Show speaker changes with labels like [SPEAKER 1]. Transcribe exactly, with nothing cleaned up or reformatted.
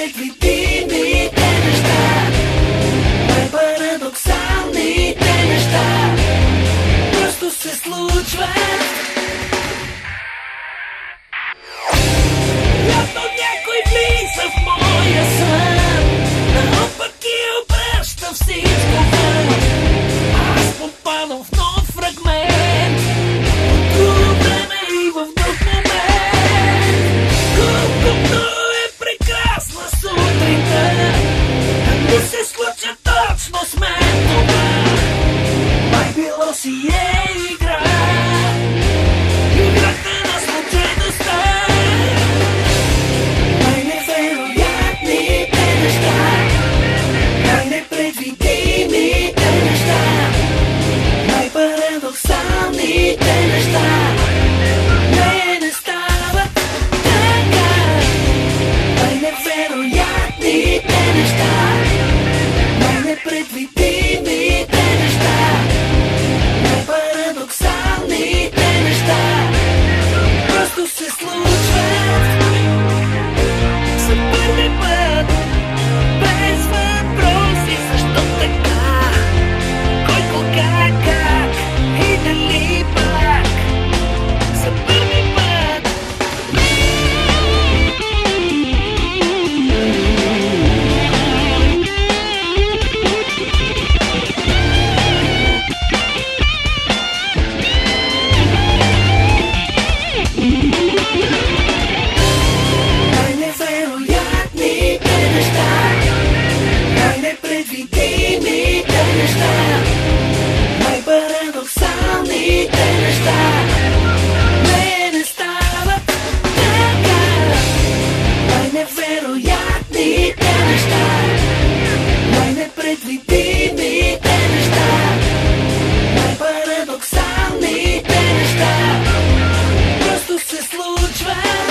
[SPEAKER 1] Най-непредвидимите неща, най-парадоксалните неща просто се случват. Явно някой влиза в моя сън, наопаки обръща всичко вън. Аз попадам в нов фрагмент от друго време и в друг момент. Колкото е прекрасна сутринта, да се случи точно с мен това. Май било си е игра, играта на случайността. Най-невероятните неща, най-непредвидимите неща, най-парадоксалните неща не, не стават така. Най-невероятните неща, най-непредвидимите неща, най-парадоксалните неща просто се случват. За първи път, без въпроси, защо така, кой, кога, как и дали пак. За първи път. Най-невероятните неща, най-непредвидимите неща, най-парадоксалните неща не, не стават така. Най-невероятните неща, най-непредвидимите неща, най-парадоксалните неща просто се случват.